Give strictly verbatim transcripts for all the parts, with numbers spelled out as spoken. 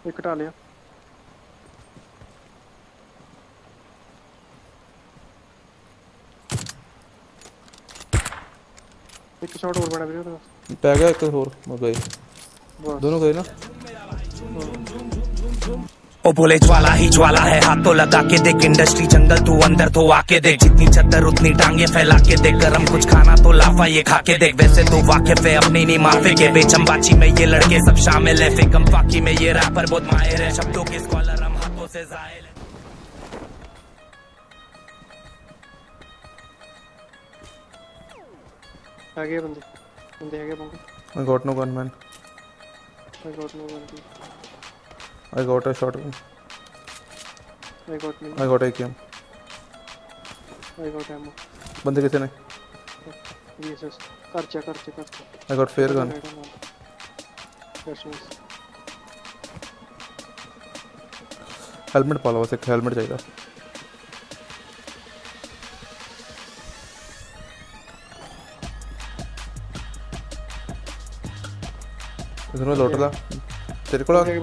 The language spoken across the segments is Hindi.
एक हटा लिया। एक शॉट और बना भी था। पै गया एक और मैं गए बस। दोनों गए ना। ओ बोले ज्वाला ही ज्वाला है, हाथों लगा के देख इंडस्ट्री जंगल, तू अंदर तो आके देख, जितनी चद्दर उतनी टांगे फैला के देख, गरम कुछ खाना तो लाफा ये खा के देख, वैसे तो वाकिफ है अपनी नहीं माफे के, बेचंबाची में ये लड़के सब शामिल है, फिकम फाकी में ये रैपर बहुत माहिर है, शब्दों के स्कॉलर हम हाथों से जाहिल है। आगे बंदे बंदे आगे बंदे। I got no gunman. I got no gun. I got a shotgun. I got no. I got A K M. I got ammo. बंदे कितने ने? Yes yes. कर चा कर चा कर चा। I got fair gun. Yes yes. Helmet पा लो, बस एक हेलमेट चाहिए। इधर में लौट ला तेरे को लगा।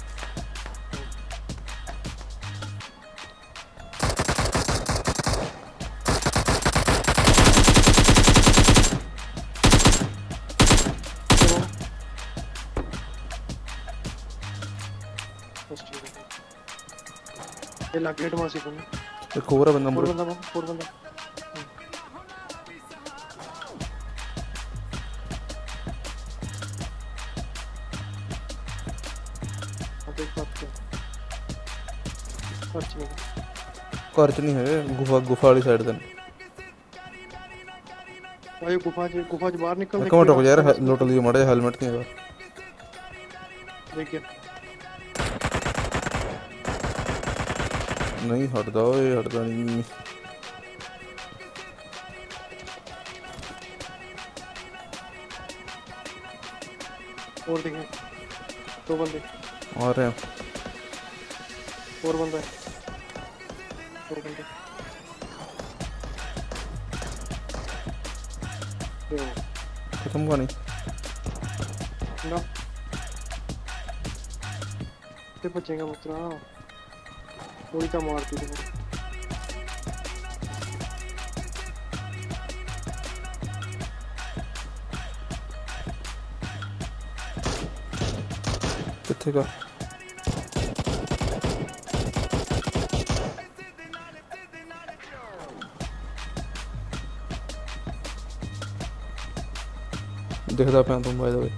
ये लग गेट मासी को एक और बंदा और बंदा और बंदा कर्च नहीं है गुफा गुफा वाली साइड तक। भाई गुफा से गुफा से बाहर निकल। कौन रुक यार लूट लियो मरे हेलमेट नहीं है। देखिए नहीं हटदा ओए हटदा नहीं। और देखिए दो बंदे आ रहे हैं। और बंदा है और बंदे खत्म हुआ नहीं ना ते बचेगा मित्रा कोई तो मारती है। कितने का देखदा पे तुम भाई दो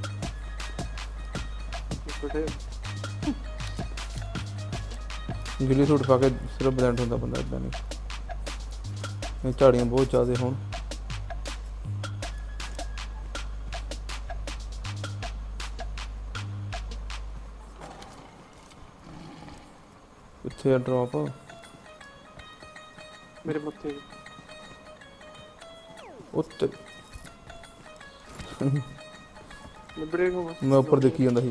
गिली सूट पा के सिर्फ ब्लैंड होंदा बंदा इदां नहीं झाड़ियां बहुत ज़्यादा होण कित्थे ड्रॉप मेरे मत्थे उत्ते मैं मैं ऊपर देखी जांदा सी।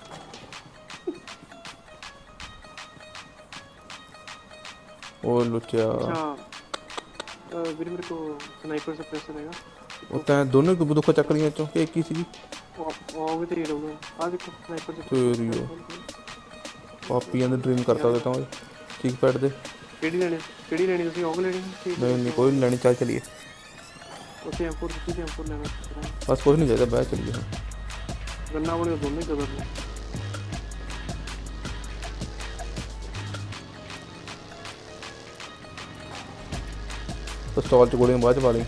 ओ लुच्चा अच्छा वीर मेरे को स्नाइपर से प्रेस देगा वो तैं दोनों को दुख चक लिया चो एक ही सी आओगे तो ये लोग आ देखो स्नाइपर से तेरी पापियां दे ड्रीम करता देता हूं ठीक पैड दे केड़ी लेनी केड़ी लेनी ਤੁਸੀਂ आओगे लेनी नहीं नहीं कोई नहीं लेनी चल चलिए उसे एम फोर किसी एम फोर लेना बस कुछ नहीं चाहिए बैठ चलिए गन्ना वाले दोनों ही कदर पिस्तौल च गोलियां बाद च पा ली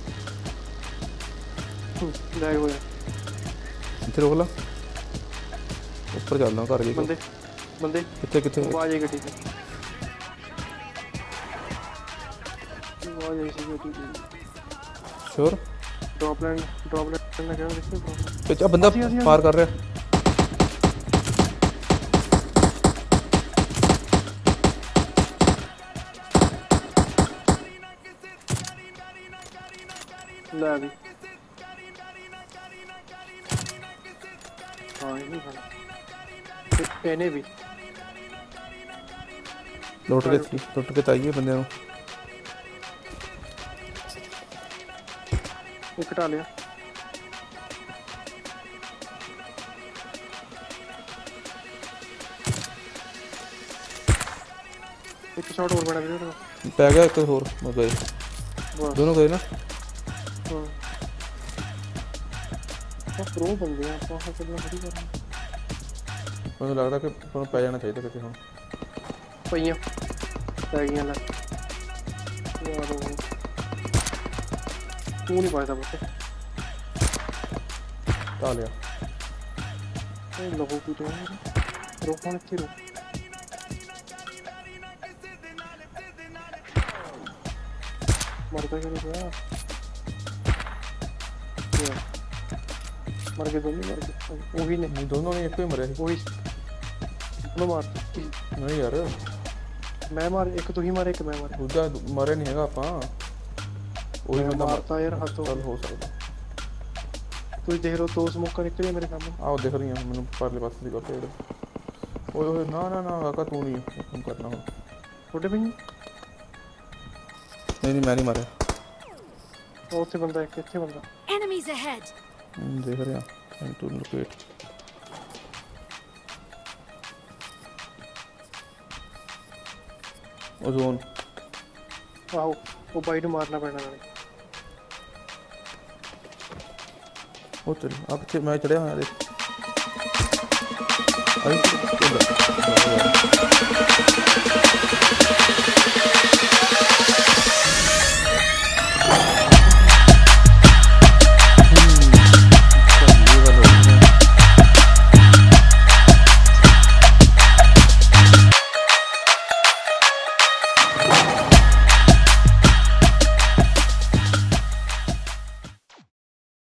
लैग हो गया इधर रोक ला ऊपर चलना घर जी बंदे बंदे कितने कितने आवाज आई गड्डी से आवाज आई सी गड्डी की sure drop land drop land ना क्या देखते अच्छा बंदा पार कर रहा है ला भी हाँ ये नहीं खाना पहने भी लौट के लौट के चाहिए बंदे को एक हटा लिया ਇੱਕ ਸ਼ਾਟ ਹੋਰ ਬਣਾ ਵੀਰੇ ਉਹਦਾ। ਪੈ ਗਿਆ ਇੱਕ ਹੋਰ ਮੈਂ ਗਏ ਬਸ ਦੋਨੋਂ ਗਏ ਨਾ। ਹਾਂ ਉਹ ਪ੍ਰੋ ਬੰਦੇ ਆ ਆਪਾਂ ਆਹ ਕਿੰਨਾ ਵਧੀਆ ਕਰਨਾ। ਮੈਨੂੰ ਲੱਗਦਾ ਕਿ ਆਪਾਂ ਨੂੰ ਪੈ ਜਾਣਾ ਚਾਹੀਦਾ ਕਿਤੇ ਹੁਣ। ਪਈਆਂ ਪੈ ਗਈਆਂ ਲੈ ਯਾਰ ਤੂੰ ਨਹੀਂ ਪਾਇਦਾ ਬੱਤੇ ਢਾ ਲਿਆ। ਇਹ ਲਹੂ ਪੀ ਰਿਹਾ ਰੋਕ ਹੁਣ ਇੱਥੇ ਰੋਕ। ਮਰਦਾ ਕਿਉਂ ਨਹੀਂ ਪਿਆ ਮਰ ਗਏ ਦੋਨੇ ਮਰ ਗਏ ਉਹੀ ਨੇ ਨਹੀਂ ਦੋਨੋਂ ਨੇ ਇੱਕੋ ਹੀ ਮਰਿਆ ਸੀ। ਉਹੀ ਉਹਨੂੰ ਮਾਰ ਨਹੀਂ ਯਾਰ ਮੈਂ ਮਾਰ ਇੱਕ ਤੂੰ ਹੀ ਮਾਰੇ ਇੱਕ ਮੈਂ ਮਾਰੇ ਦੂਜਾ ਮਰਿਆ ਨਹੀਂ ਹੈਗਾ ਆਪਾਂ ਉਹੀ ਬੰਦਾ ਮਾਰਤਾ ਯਾਰ ਹੱਥੋਂ। ਚੱਲ ਹੋ ਸਕਦਾ। ਤੁਸੀਂ ਦੇਖ ਲਓ ਦੋ ਸਮੋਕਾਂ ਨਿਕਲੀਆਂ ਮੇਰੇ ਸਾਹਮਣੇ। ਆਹ ਦਿਖ ਰਹੀਆਂ ਮੈਨੂੰ ਪਰਲੇ ਪਾਸੇ ਦੀ ਗੱਲ। ਓਏ ਓਏ ਨਾ ਨਾ ਨਾ ਕਾਕਾ ਤੂੰ ਨਹੀਂ ਤੂੰ ਕਰਨਾ ਹੁਣ। ਤੁਹਾਡੇ ਪਈ ਨਹੀਂ ਨਹੀਂ ਮੈਂ ਨਹੀਂ ਮਾਰਿਆ। ਉਹ ਉੱਥੇ ਬੰਦਾ ਇੱਕ ਇੱਥੇ ਬੰਦਾ Enemies ahead. ਦੇਖ ਰਿਹਾ ਟਾਈਮ ਟੂ ਲੋਕੇਟ। ਉਹ ਜ਼ੋਨ ਆਹੋ ਉਹ ਬਾਈ ਨੂੰ ਮਾਰਨਾ ਪੈਣਾ ਨਾਲੇ। ਉਹ ਚੱਲ ਆ ਪਿੱਛੇ ਮੈਂ ਚੜਿਆ ਹੋਇਆ ਦੇਖ। ਆਈ